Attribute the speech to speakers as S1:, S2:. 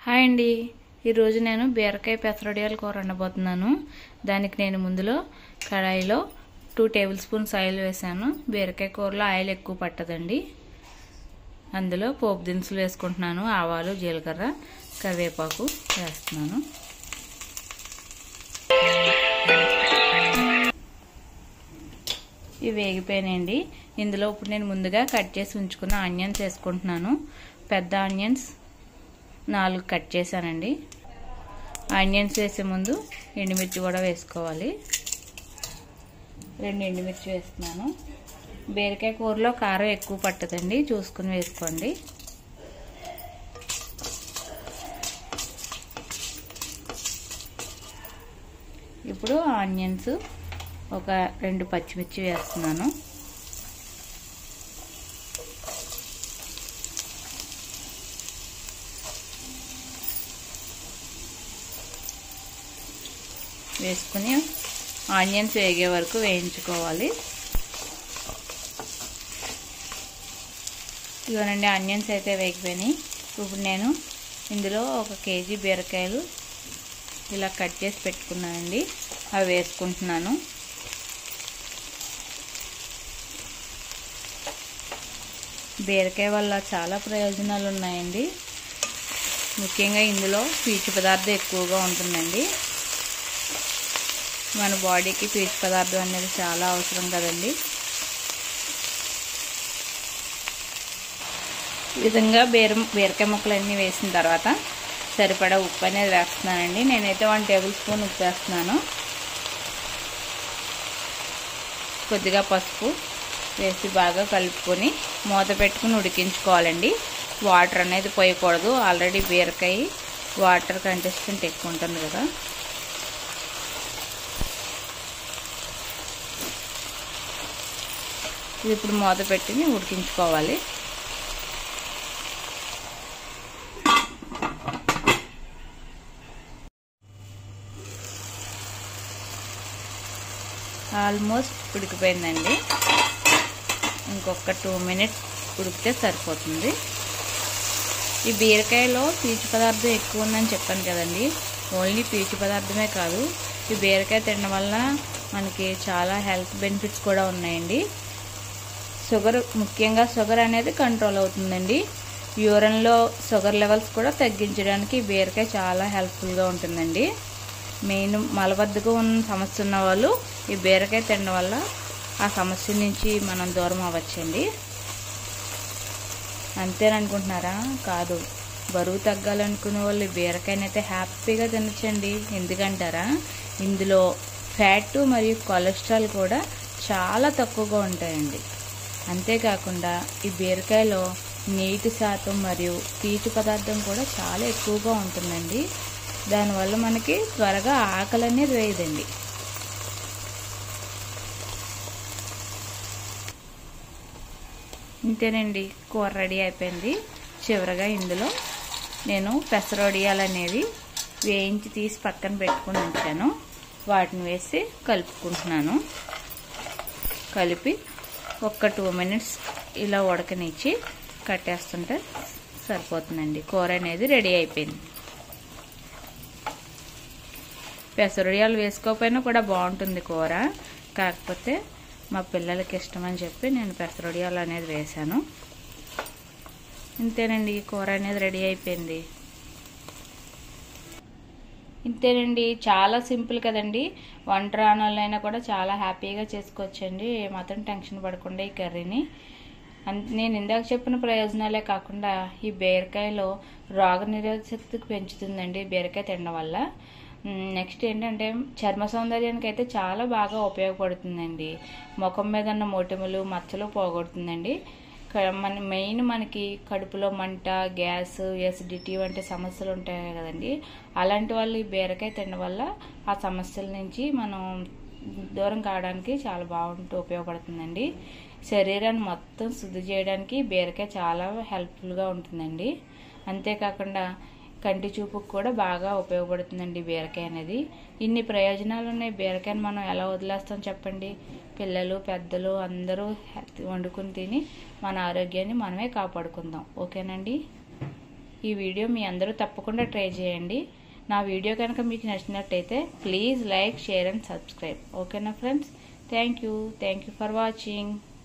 S1: Hi అండి, ఈరోజు నేను బీరకాయ పెసరడియాల కూర వండబోతున్నాను. దానికి నేను ముందులో కడాయిలో 2 టేబుల్ స్పూన్స్ ఆయిల్ వేసాను. బీరకాయ కూరలో ఆయిల్ ఎక్కువ పట్టదండి. అందులో పోపు దినుసులు వేసుకుంటున్నాను. ఆవాలు, జీలకర్ర, కరివేపాకు వేస్తున్నాను. ఇవి వేగిపోయినాయండి. ఇందులో ఇప్పుడు నేను ముందుగా కట్ చేసి ఉంచుకున్న ఆనియన్స్ వేసుకుంటున్నాను. పెద్ద ఆనియన్స్ 4 కట్ చేశానండి. ఆనియన్స్ వేసే ముందు ఎండుమిర్చి కూడా వేసుకోవాలి. 2 ఎండుమిర్చి వేస్తున్నాను. బీరకాయ కూరలో కారం ఎక్కువ పట్టదండి, చూసుకుని వేసుకోండి. ఇప్పుడు ఆనియన్స్ ఒక 2 పచ్చిమిర్చి వేస్తున్నాను. వేసుకుని ఆనియన్స్ వేగే వరకు వేయించుకోవాలి. ఇవనండి ఆనియన్స్ అయితే వేగిపోయినాయి. ఇప్పుడు నేను ఇందులో 1 కేజీ బీరకాయలు ఇలా కట్ చేసి పెట్టుకున్నానండి, అవి వేసుకుంటున్నాను. బీరకాయ వల్ల చాలా ప్రయోజనాలు ఉన్నాయండి. ముఖ్యంగా ఇందులో పీచు పదార్థం ఎక్కువగా ఉంటుందండి. మన బాడీకి పీచు పదార్థం అనేది చాలా అవసరం కదండి. ఈ విధంగా బీరకాయ ముక్కలన్నీ వేసిన తర్వాత సరిపడా ఉప్పు అనేది వేస్తున్నానండి. నేనైతే 1 టేబుల్ స్పూన్ ఉప్పు వేస్తున్నాను. కొద్దిగా పసుపు వేసి బాగా కలుపుకొని మూత పెట్టుకుని ఉడికించుకోవాలండి. వాటర్ అనేది పోయకూడదు. ఆల్రెడీ బీరకాయ వాటర్ కంటెస్టెంట్ ఎక్కువ ఉంటుంది కదా. ఇది ఇప్పుడు మూత పెట్టి ఉడికించుకోవాలి. ఆల్మోస్ట్ ఉడికిపోయిందండి. ఇంకొక 2 మినిట్స్ ఉడికితే సరిపోతుంది. ఈ బీరకాయలో పీచు పదార్థం ఎక్కువ ఉందని చెప్పాను కదండి. ఓన్లీ పీచు పదార్థమే కాదు, ఈ బీరకాయ తినడం వల్ల మనకి చాలా హెల్త్ బెనిఫిట్స్ కూడా ఉన్నాయండి. ముఖ్యంగా షుగర్ అనేది కంట్రోల్ అవుతుందండి. యూరిన్లో షుగర్ లెవెల్స్ కూడా తగ్గించడానికి బీరకాయ చాలా హెల్ప్ఫుల్గా ఉంటుందండి. మెయిన్ మలబద్ధకం ఉన్న సమస్య ఉన్న వాళ్ళు ఈ బీరకాయ తినడం వల్ల ఆ సమస్య నుంచి మనం దూరం అవ్వచ్చండి. అంతేననుకుంటున్నారా? కాదు, బరువు తగ్గాలనుకునే వాళ్ళు బీరకాయనైతే హ్యాపీగా తినచ్చండి. ఎందుకంటారా? ఇందులో ఫ్యాట్ మరియు కొలెస్ట్రాల్ కూడా చాలా తక్కువగా ఉంటాయండి. అంతేకాకుండా ఈ బీరకాయలో నీటి శాతం మరియు పీచు పదార్థం కూడా చాలా ఎక్కువగా ఉంటుందండి. దానివల్ల మనకి త్వరగా ఆకలి అనేది వేయదండి. ఇంతేనండి, కూర రెడీ అయిపోయింది. చివరగా ఇందులో నేను పెసరొడియాలు అనేవి వేయించి తీసి పక్కన పెట్టుకుని ఉంచాను. వాటిని వేసి కలుపుకుంటున్నాను. కలిపి ఒక 2 మినిట్స్ ఇలా ఉడకనిచ్చి కట్టేస్తుంటే సరిపోతుందండి. కూర అనేది రెడీ అయిపోయింది. పెసరొడియాలు వేసుకోకపోయినా కూడా బాగుంటుంది కూర. కాకపోతే మా పిల్లలకి ఇష్టమని చెప్పి నేను పెసరొడియాలు అనేది వేశాను. ఇంతేనండి, కూర అనేది రెడీ అయిపోయింది. ఇంతేనండి, చాలా సింపుల్ కదండి. వంట రానోళ్ళైనా కూడా చాలా హ్యాపీగా చేసుకోవచ్చండి. ఏమాత్రం టెన్షన్ పడకుండా ఈ కర్రీని. నేను ఇందాక చెప్పిన ప్రయోజనాలే కాకుండా ఈ బీరకాయలో రోగనిరోధక శక్తికి పెంచుతుందండి బీరకాయ తినడం వల్ల. నెక్స్ట్ ఏంటంటే చర్మ సౌందర్యానికి అయితే చాలా బాగా ఉపయోగపడుతుందండి. ముఖం మీద ఉన్న మొటిమలు, మచ్చలు పోగొడుతుందండి. మెయిన్ మనకి కడుపులో మంట, గ్యాస్, ఎసిడిటీ వంటి సమస్యలు ఉంటాయి కదండి. అలాంటి వాళ్ళు ఈ బీరకాయ తినడం వల్ల ఆ సమస్యల నుంచి మనం దూరం కావడానికి చాలా ఉపయోగపడుతుందండి. శరీరాన్ని మొత్తం శుద్ధి చేయడానికి బీరకాయ చాలా హెల్ప్ఫుల్గా ఉంటుందండి. అంతేకాకుండా కంటి చూపుకు కూడా బాగా ఉపయోగపడుతుందండి బీరకాయ అనేది. ఇన్ని ప్రయోజనాలు ఉన్నాయి. బీరకాయని మనం ఎలా వదిలేస్తాం చెప్పండి? పిల్లలు, పెద్దలు అందరూ వండుకుని తిని మన ఆరోగ్యాన్ని మనమే కాపాడుకుందాం. ఓకేనండి. ఈ వీడియో మీ అందరూ తప్పకుండా ట్రై చేయండి. నా వీడియో కనుక మీకు నచ్చినట్టయితే please like, share and subscribe. ఓకేనా friends? Thank you for watching.